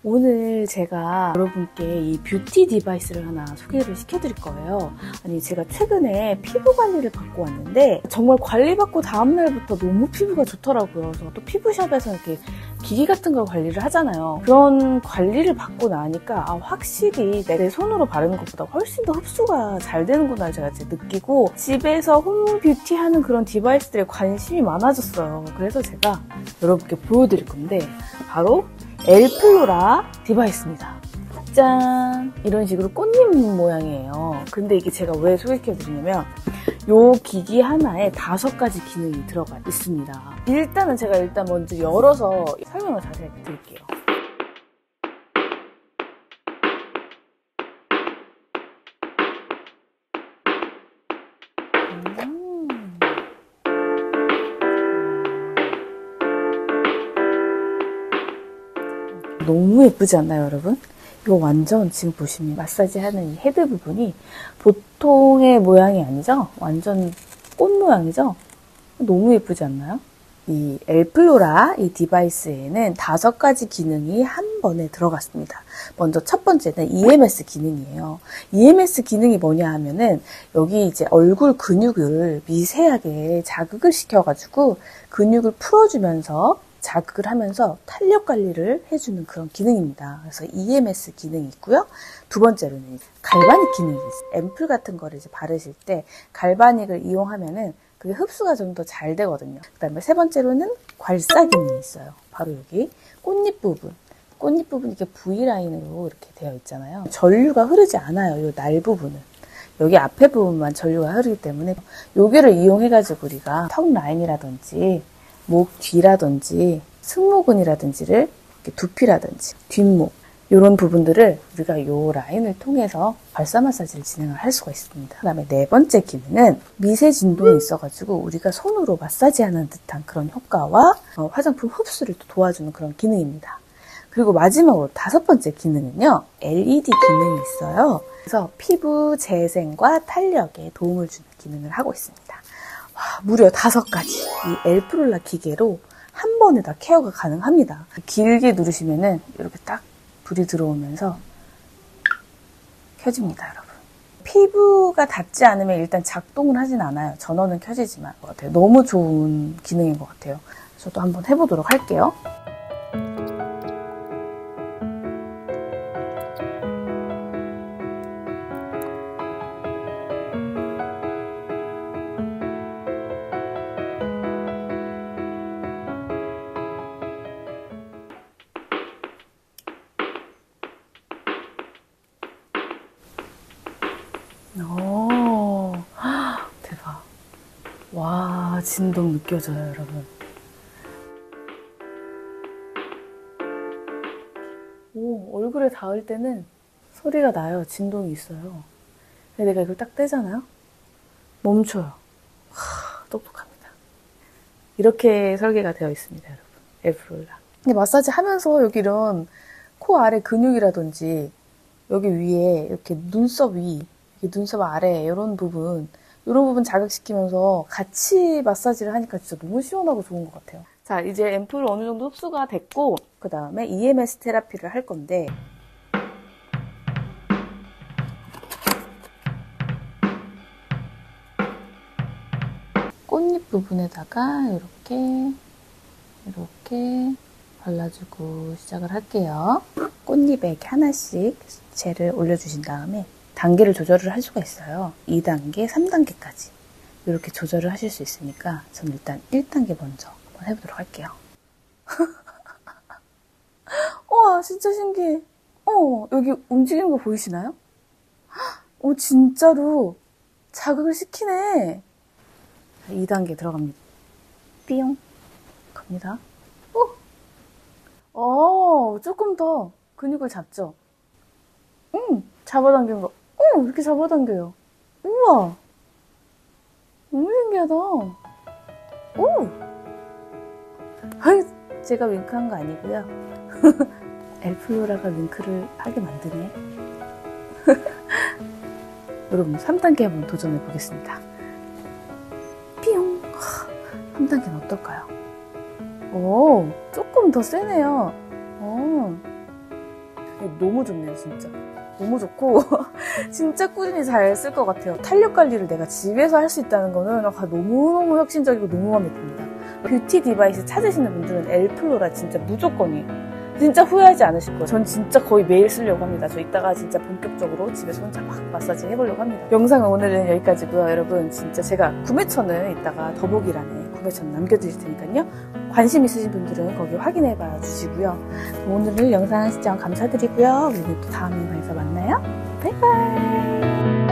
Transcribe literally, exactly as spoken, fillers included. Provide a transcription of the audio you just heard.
오늘 제가 여러분께 이 뷰티 디바이스를 하나 소개를 시켜드릴 거예요. 아니 제가 최근에 피부 관리를 받고 왔는데 정말 관리받고 다음날부터 너무 피부가 좋더라고요. 그래서 또 피부샵에서 이렇게 기기 같은 걸 관리를 하잖아요. 그런 관리를 받고 나니까 아, 확실히 내 손으로 바르는 것보다 훨씬 더 흡수가 잘 되는구나 제가 이제 느끼고 집에서 홈 뷰티 하는 그런 디바이스들에 관심이 많아졌어요. 그래서 제가 여러분께 보여드릴 건데 바로 엘플로라 디바이스입니다. 짠! 이런 식으로 꽃잎 모양이에요. 근데 이게 제가 왜 소개시켜드리냐면 이 기기 하나에 다섯 가지 기능이 들어가 있습니다. 일단은 제가 일단 먼저 열어서 설명을 자세히 드릴게요. 너무 예쁘지 않나요, 여러분? 이거 완전 지금 보시면 마사지 하는 이 헤드 부분이 보통의 모양이 아니죠? 완전 꽃 모양이죠? 너무 예쁘지 않나요? 이 엘플로라 이 디바이스에는 다섯 가지 기능이 한 번에 들어갔습니다. 먼저 첫 번째는 이엠에스 기능이에요. 이엠에스 기능이 뭐냐 하면은 여기 이제 얼굴 근육을 미세하게 자극을 시켜가지고 근육을 풀어주면서 자극을 하면서 탄력 관리를 해주는 그런 기능입니다. 그래서 이엠에스 기능이 있고요. 두 번째로는 갈바닉 기능이 있어요. 앰플 같은 거를 이제 바르실 때 갈바닉을 이용하면은 그게 흡수가 좀 더 잘 되거든요. 그 다음에 세 번째로는 괄사 기능이 있어요. 바로 여기 꽃잎 부분. 꽃잎 부분 이렇게 V라인으로 이렇게 되어 있잖아요. 전류가 흐르지 않아요. 이 날 부분은. 여기 앞에 부분만 전류가 흐르기 때문에 여기를 이용해가지고 우리가 턱 라인이라든지 목 뒤라든지 승모근이라든지를 두피라든지 뒷목 이런 부분들을 우리가 이 라인을 통해서 발사 마사지를 진행을 할 수가 있습니다. 그 다음에 네 번째 기능은 미세 진동이 있어가지고 우리가 손으로 마사지하는 듯한 그런 효과와 어, 화장품 흡수를 또 도와주는 그런 기능입니다. 그리고 마지막으로 다섯 번째 기능은요, 엘이디 기능이 있어요. 그래서 피부 재생과 탄력에 도움을 주는 기능을 하고 있습니다. 와, 무려 다섯 가지 이 엘플로라 기계로 한 번에 다 케어가 가능합니다. 길게 누르시면은 이렇게 딱 불이 들어오면서 켜집니다, 여러분. 피부가 닿지 않으면 일단 작동을 하진 않아요. 전원은 켜지지만 것 같아요. 너무 좋은 기능인 것 같아요. 저도 한번 해보도록 할게요. 오, 대박. 와, 진동 느껴져요, 여러분. 오, 얼굴에 닿을 때는 소리가 나요. 진동이 있어요. 근데 내가 이걸 딱 떼잖아요? 멈춰요. 하, 똑똑합니다. 이렇게 설계가 되어 있습니다, 여러분. 엘플로라. 근데 마사지 하면서 여기 이런 코 아래 근육이라든지 여기 위에 이렇게 눈썹 위 눈썹 아래 이런 부분 이런 부분 자극시키면서 같이 마사지를 하니까 진짜 너무 시원하고 좋은 것 같아요. 자, 이제 앰플 어느 정도 흡수가 됐고 그 다음에 이엠에스 테라피를 할 건데 꽃잎 부분에다가 이렇게 이렇게 발라주고 시작을 할게요. 꽃잎에 이렇게 하나씩 젤을 올려주신 다음에 단계를 조절을 할 수가 있어요. 이 단계, 삼 단계까지 이렇게 조절을 하실 수 있으니까 저는 일단 일 단계 먼저 한번 해보도록 할게요. 와, 진짜 신기해. 어, 여기 움직이는 거 보이시나요? 어, 진짜로 자극을 시키네. 이 단계 들어갑니다. 삐용 갑니다. 어, 어 조금 더 근육을 잡죠? 응, 잡아당긴 거. 어, 이렇게 잡아당겨요. 우와, 너무 신기하다. 오, 제가 윙크한 거 아니고요. 엘플로라가 윙크를 하게 만드네. 여러분, 삼 단계 한번 도전해 보겠습니다. 삐용. 삼 단계는 어떨까요? 오, 조금 더 세네요. 오, 너무 좋네요, 진짜. 너무 좋고 진짜 꾸준히 잘 쓸 것 같아요. 탄력 관리를 내가 집에서 할 수 있다는 거는 아, 너무너무 혁신적이고 너무 마음에 듭니다. 뷰티 디바이스 찾으시는 분들은 엘플로라 진짜 무조건이에요. 진짜 후회하지 않으실 거예요. 전 진짜 거의 매일 쓰려고 합니다. 저 이따가 진짜 본격적으로 집에서 혼자 막 마사지 해보려고 합니다. 영상은 오늘은 여기까지고요. 여러분 진짜 제가 구매처는 이따가 더보기란에 구매처는 남겨드릴 테니까요. 관심 있으신 분들은 거기 확인해봐 주시고요. 오늘 영상 시청 감사드리고요. 우리는 또 다음 영상에서 만나요. 바이바이.